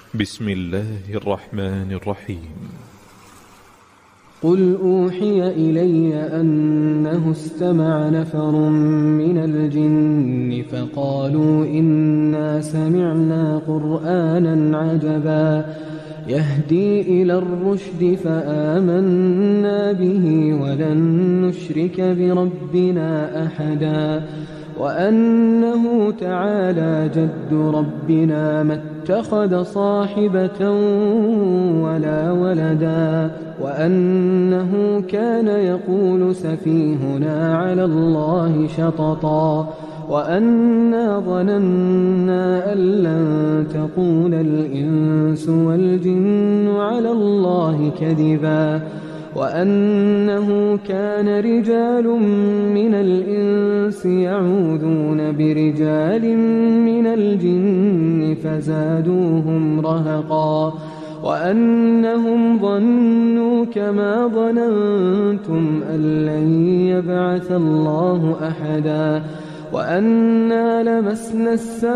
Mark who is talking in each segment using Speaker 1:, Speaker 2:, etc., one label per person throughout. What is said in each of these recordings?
Speaker 1: بسم الله الرحمن الرحيم.
Speaker 2: قل أوحي إلي أنه استمع نفر من الجن فقالوا إنا سمعنا قرآنا عجبا يهدي إلى الرشد فآمنا به ولن نشرك بربنا أحدا وأنه تعالى جد ربنا ما اتخذ صاحبة ولا ولدا وأنه كان يقول سفيهنا على الله شططا وأنا ظننا أن لن تقول الإنس والجن على الله كذبا وأنه كان رجال من الإنس يعوذون برجال من الجن فزادوهم رهقا وأنهم ظنوا كما ظننتم أن لن يبعث الله أحدا وأنا لمسنا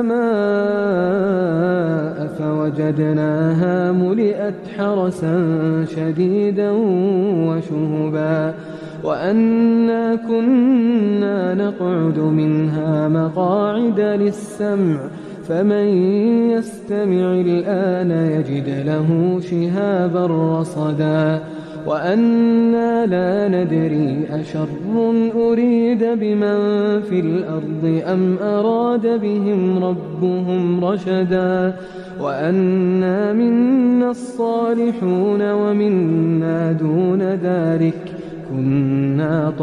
Speaker 2: السماء فوجدناها ملئت حرسا شديدا وشهبا وأنا كنا نقعد منها مقاعد للسمع فمن يستمع الآن يجد له شهابا رصدا وأنا لا ندري أشر أريد بمن في الأرض أم أراد بهم ربهم رشدا وأنا منا الصالحون ومنا دون ذلك كنا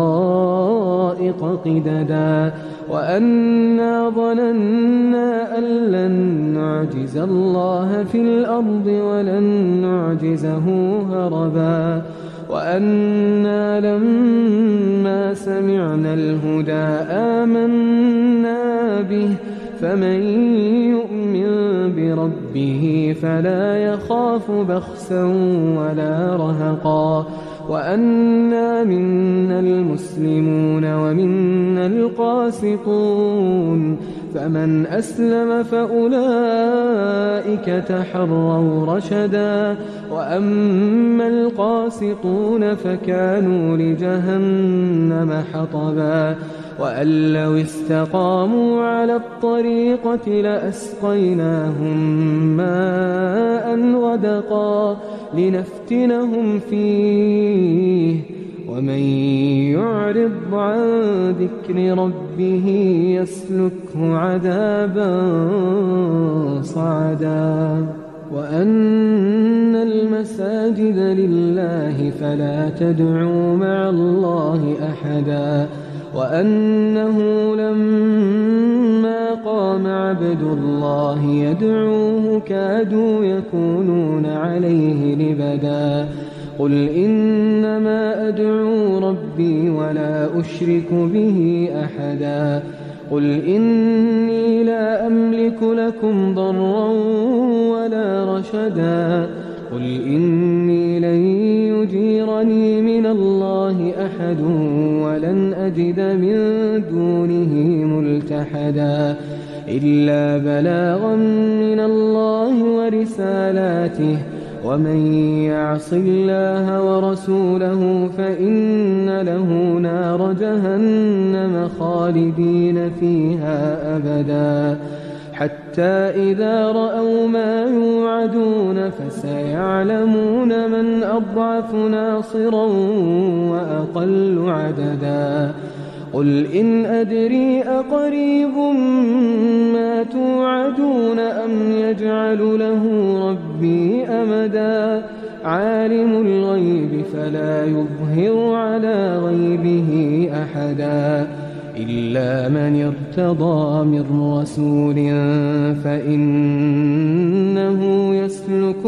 Speaker 2: طرائق قددا وأنا ظننا أن لن نعجز الله في الأرض ولن نعجزه هربا وأنا لما سمعنا الهدى آمنا به فمن يؤمن بربه فلا يخاف بخسا ولا رهقا وأنا منا المسلمون ومنا القاسطون فمن أسلم فأولئك تحروا رشدا وأما القاسطون فكانوا لجهنم حطبا وأن لو استقاموا على الطريقة لأسقيناهم ماء غدقا لنفتنهم فيه ومن يعرض عن ذكر ربه يسلكه عذابا صعدا وأن المساجد لله فلا تدعوا مع الله أحدا وأنه لما قام عبد الله يدعوه كادوا يكونون عليه لبدا قل إنما أدعو ربي ولا أشرك به أحدا قل إني لا أملك لكم ضرا ولا رشدا قل إني لن يجيرني من الله أحد ولن أجد من دونه ملتحدا إلا بلاغا من الله ورسالاته ومن يعص الله ورسوله فإن له نار جهنم خالدين فيها أبدا حتى إذا رأوا ما يوعدون فسيعلمون من أضعف ناصرا وأقل عددا قل إن أدري أقريب ما توعدون أم يجعل له ربي أمدا عالم الغيب فلا يظهر على غيبه أحدا إلا من ارتضى من رسول فإنه يسلك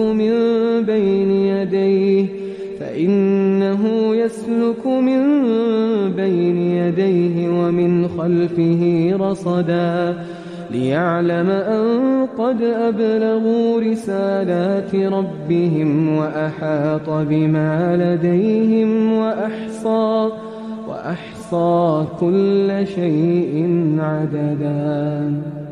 Speaker 2: من بين يديه ومن خلفه رصدا ليعلم أن قد أبلغوا رسالات ربهم وأحاط بما لديهم وأحصى كل شيء عددا.